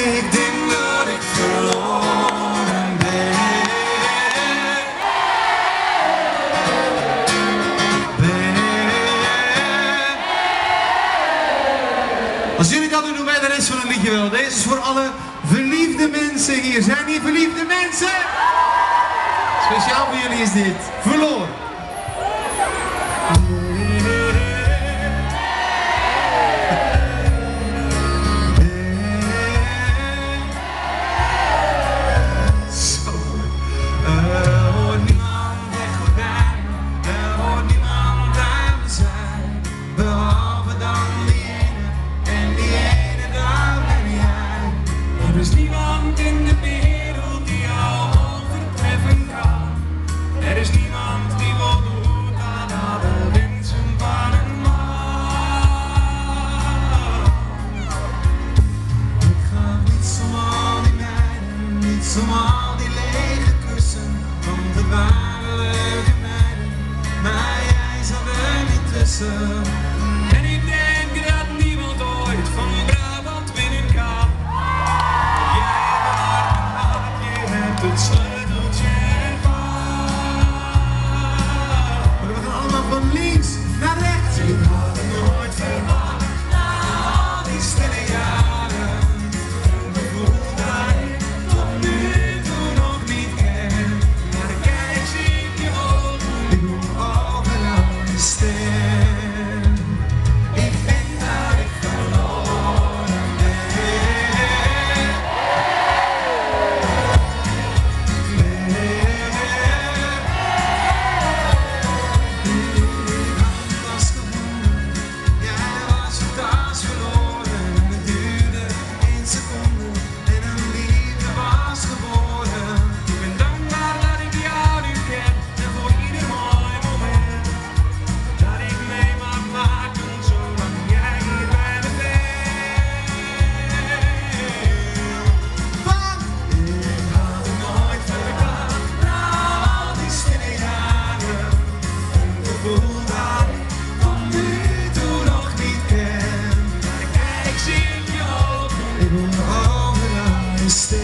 Ik denk dat ik verloren ben. Als jullie dat doen, doen wij de rest van het liedje wel. Deze is voor alle verliefde mensen hier. Zijn hier verliefde mensen? Speciaal voor jullie is dit. Verloren. Er is niemand in de wereld die jou overtreffen kan. Er is niemand die voldoet aan alle wensen van een man. Ik ga niet om al die meiden, niet om al die lege kussen. Want er waren leuke meiden, maar jij zat er niet tussen. En ik denk dat niemand ooit van Brabant winnen kan. Het sleuteltje ervan. Maar we gaan allemaal van links naar rechts. Ik had het nooit verwacht. Na al die stille jaren. Een gevoel dat ik tot nu toe nog niet ken. Maar kijk, zie ik je ogen. Ik moet overal een stem. Ik denk dat ik verloren ben. Stay.